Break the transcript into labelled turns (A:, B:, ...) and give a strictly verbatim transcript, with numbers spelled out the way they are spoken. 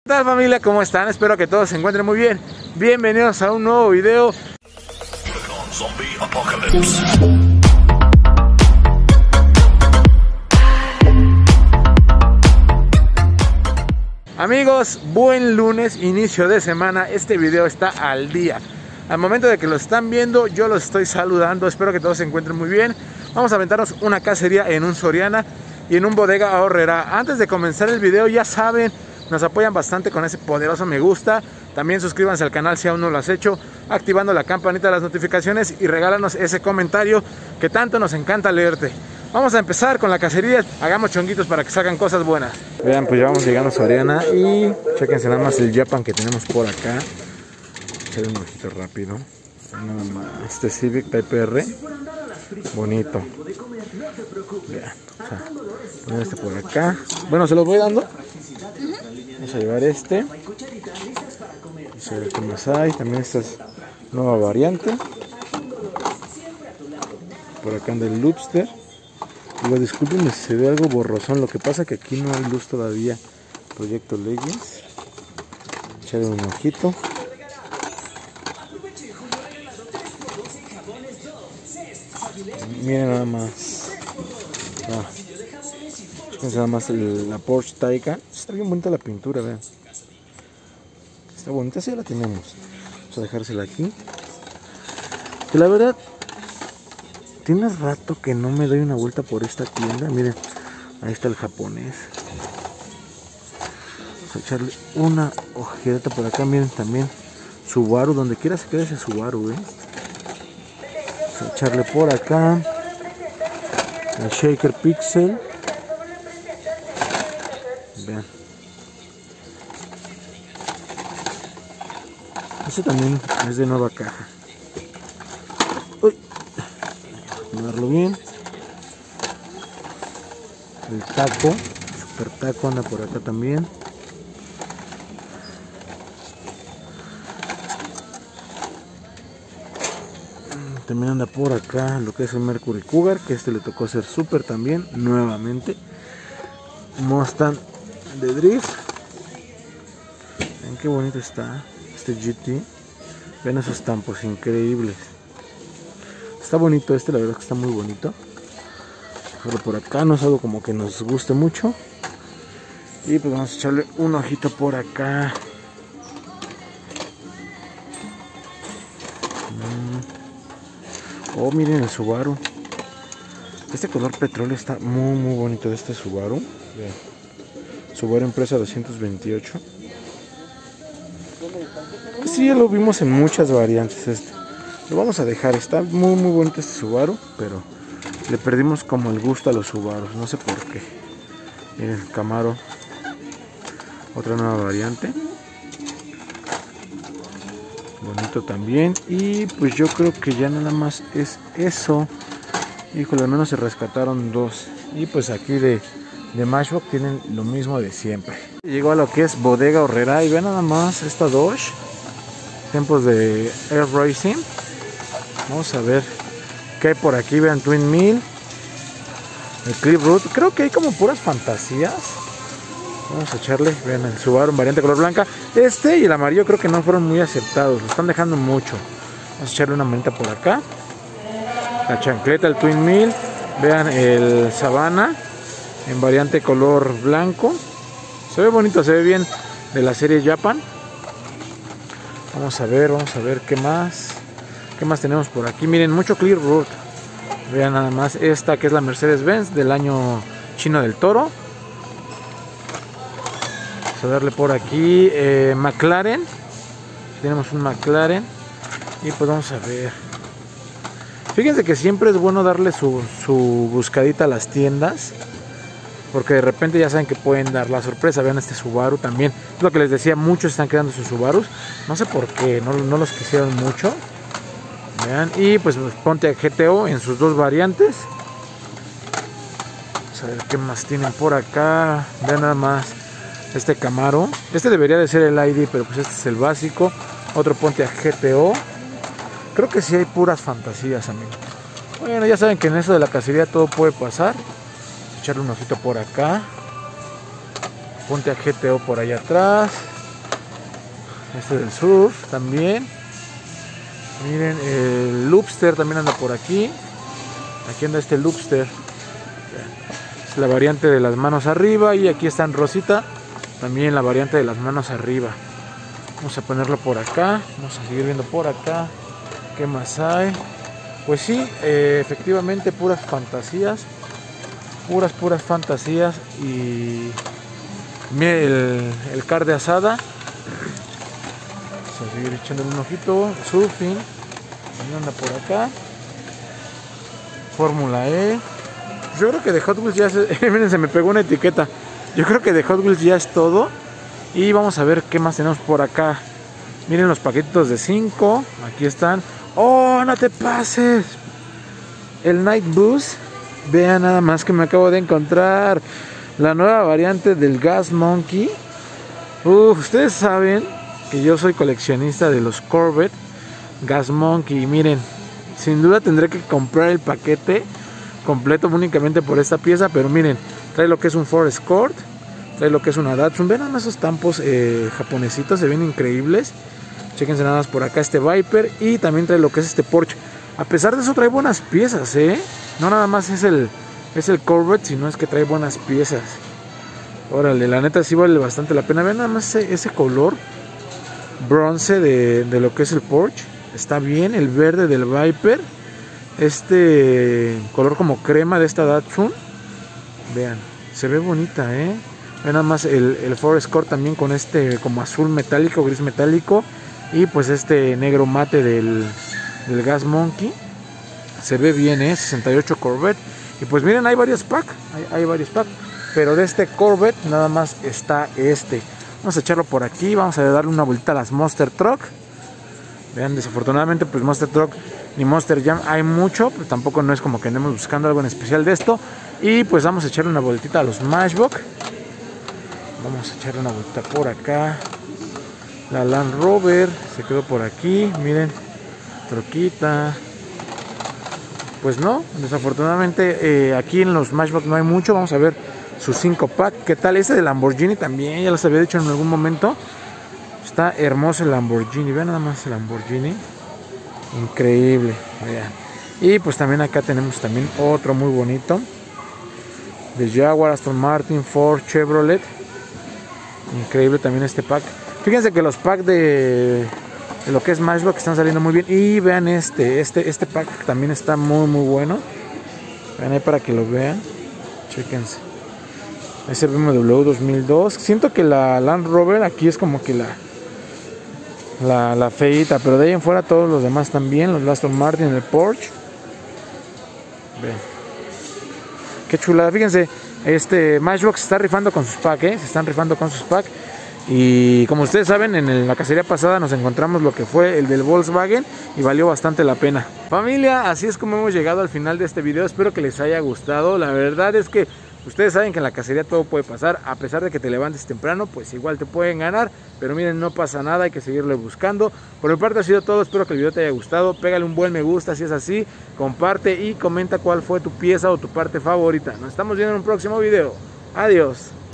A: ¿Qué tal, familia? ¿Cómo están? Espero que todos se encuentren muy bien. Bienvenidos a un nuevo video. Amigos, buen lunes, inicio de semana. Este video está al día. Al momento de que lo están viendo, yo los estoy saludando. Espero que todos se encuentren muy bien. Vamos a aventarnos una cacería en un Soriana y en un Bodega Aurrerá. Antes de comenzar el video, ya saben, nos apoyan bastante con ese poderoso me gusta. También suscríbanse al canal si aún no lo has hecho, activando la campanita de las notificaciones y regálanos ese comentario que tanto nos encanta leerte. Vamos a empezar con la cacería. Hagamos chonguitos para que salgan cosas buenas. Vean, pues ya vamos llegando a Soriana y chequense nada más el Japan que tenemos por acá. Echarle un ojito rápido. Nada más. Este Civic Type R. Bonito. Vean, o sea, poner este por acá. Bueno, se los voy dando. Vamos a llevar este. Vamos a ver qué más hay. También esta es nueva variante. Por acá anda el Loopster. Digo, discúlpenme si se ve algo borrosón. Lo que pasa que aquí no hay luz todavía. Proyecto Legends. Echarle un ojito. Miren nada más. Ah. Fíjense nada más el, la Porsche Taycan. Está bien bonita la pintura, vean. Está bonita, sí la tenemos. Vamos a dejársela aquí. Que la verdad, tiene rato que no me doy una vuelta por esta tienda. Miren, ahí está el japonés. Vamos a echarle una ojerita por acá. Miren también Subaru, donde quiera se quede ese Subaru, eh. Vamos a echarle por acá el Shaker Pixel. Vean. Este también es de nueva caja. Uy. Ponerlo bien. El taco, super taco anda por acá también. También anda por acá lo que es el Mercury Cougar, que este le tocó ser super también, nuevamente. Mustang de drift. Ven qué bonito está este G T. Ven esos tampos increíbles. Está bonito este, la verdad es que está muy bonito. Dejarlo por acá, no es algo como que nos guste mucho. Y pues vamos a echarle un ojito por acá. Oh, miren el Subaru. Este color petróleo está muy muy bonito de este Subaru. Vean. Subaru Impreza doscientos veintiocho. Sí, ya lo vimos en muchas variantes este. Lo vamos a dejar, está muy muy bonito este Subaru, pero le perdimos como el gusto a los Subarus, no sé por qué. Miren, Camaro. Otra nueva variante. Bonito también. Y pues yo creo que ya nada más es eso. Híjole, al menos se rescataron dos. Y pues aquí de, de Matchbox tienen lo mismo de siempre. Llegó a lo que es Bodega Aurrerá. Y vean nada más esta Dodge. Tiempos de Air Racing. Vamos a ver qué hay por aquí. Vean Twin Mill. El Cliff Root. Creo que hay como puras fantasías. Vamos a echarle, vean el Subaru variante color blanca. Este y el amarillo creo que no fueron muy aceptados, lo están dejando mucho. Vamos a echarle una manita por acá. La chancleta, el Twin Mill. Vean el Savannah en variante color blanco. Se ve bonito, se ve bien, de la serie Japan. Vamos a ver, vamos a ver qué más. ¿Qué más tenemos por aquí? Miren, mucho Clear Road. Vean nada más esta que es la Mercedes-Benz del año chino del toro. A darle por aquí eh, McLaren. Tenemos un McLaren. Y pues vamos a ver. Fíjense que siempre es bueno darle su, su buscadita a las tiendas, porque de repente ya saben que pueden dar la sorpresa. Vean este Subaru también. Es lo que les decía, muchos están creando sus Subarus. No sé por qué, no, no los quisieron mucho. Vean. Y pues Pontiac G T O en sus dos variantes. Vamos a ver qué más tienen por acá. Vean nada más. Este Camaro, este debería de ser el I D, pero pues este es el básico. Otro Pontiac G T O. Creo que sí hay puras fantasías, amigos. Bueno, ya saben que en eso de la cacería todo puede pasar. Echarle un ojito por acá. Pontiac G T O por allá atrás. Este del surf también. Miren, el Loopster también anda por aquí. Aquí anda este Loopster. Es la variante de las manos arriba. Y aquí está en rosita. También la variante de las manos arriba. Vamos a ponerlo por acá. Vamos a seguir viendo por acá. ¿Qué más hay? Pues sí, eh, efectivamente puras fantasías. Puras, puras fantasías. Y mire el, el car de asada. Vamos a seguir echándole un ojito. Surfing. También anda por acá. Fórmula E. Yo creo que de Hot Wheels ya se... miren, se me pegó una etiqueta. Yo creo que de Hot Wheels ya es todo. Y vamos a ver qué más tenemos por acá. Miren los paquetitos de cinco. Aquí están. ¡Oh, no te pases! El Night Bus. Vean nada más que me acabo de encontrar. La nueva variante del Gas Monkey. Uf, ustedes saben que yo soy coleccionista de los Corvette Gas Monkey. Miren, sin duda tendré que comprar el paquete completo únicamente por esta pieza. Pero miren, trae lo que es un Ford Escort. Trae lo que es una Datsun. Ven nada más esos tampos eh, japonesitos. Se ven increíbles. Chéquense nada más por acá este Viper. Y también trae lo que es este Porsche. A pesar de eso trae buenas piezas, ¿eh? No nada más es el, es el Corvette, sino es que trae buenas piezas. Órale, la neta sí vale bastante la pena. Vean nada más ese, ese color bronce de, de lo que es el Porsche. Está bien. El verde del Viper. Este color como crema de esta Datsun. Vean, se ve bonita, ¿eh? Vean nada más el, el Ford Escort también con este como azul metálico, gris metálico. Y pues este negro mate del, del Gas Monkey. Se ve bien, ¿eh? sesenta y ocho Corvette. Y pues miren, hay varios packs. Hay, hay varios packs. Pero de este Corvette nada más está este. Vamos a echarlo por aquí. Vamos a darle una vuelta a las Monster Truck. Vean, desafortunadamente pues Monster Truck ni Monster Jam hay mucho. Pero tampoco no es como que andemos buscando algo en especial de esto. Y pues vamos a echarle una vueltita a los Matchbox. Vamos a echarle una vuelta por acá. La Land Rover se quedó por aquí. Miren, troquita. Pues no, desafortunadamente eh, aquí en los Matchbox no hay mucho. Vamos a ver sus cinco pack. ¿Qué tal? Este de Lamborghini también, ya les había dicho en algún momento. Está hermoso el Lamborghini. Vean nada más el Lamborghini. Increíble. Vean. Y pues también acá tenemos también otro muy bonito. De Jaguar, Aston Martin, Ford, Chevrolet. Increíble también este pack. Fíjense que los packs de, de lo que es Matchbox están saliendo muy bien. Y vean este, este, este pack también está muy muy bueno. Vean ahí para que lo vean. Chéquense. Ese B M W dos mil dos. Siento que la Land Rover aquí es como que la la, la feita. Pero de ahí en fuera todos los demás también. Los Aston Martin, el Porsche. Vean. Qué chulada. Fíjense. Este Matchbox se está rifando con sus packs, ¿eh? Se están rifando con sus packs. Y como ustedes saben, en el, la cacería pasada nos encontramos lo que fue el del Volkswagen y valió bastante la pena. Familia, así es como hemos llegado al final de este video. Espero que les haya gustado. La verdad es que ustedes saben que en la cacería todo puede pasar. A pesar de que te levantes temprano, pues igual te pueden ganar. Pero miren, no pasa nada, hay que seguirle buscando. Por mi parte ha sido todo, espero que el video te haya gustado. Pégale un buen me gusta si es así. Comparte y comenta cuál fue tu pieza o tu parte favorita. Nos estamos viendo en un próximo video. Adiós.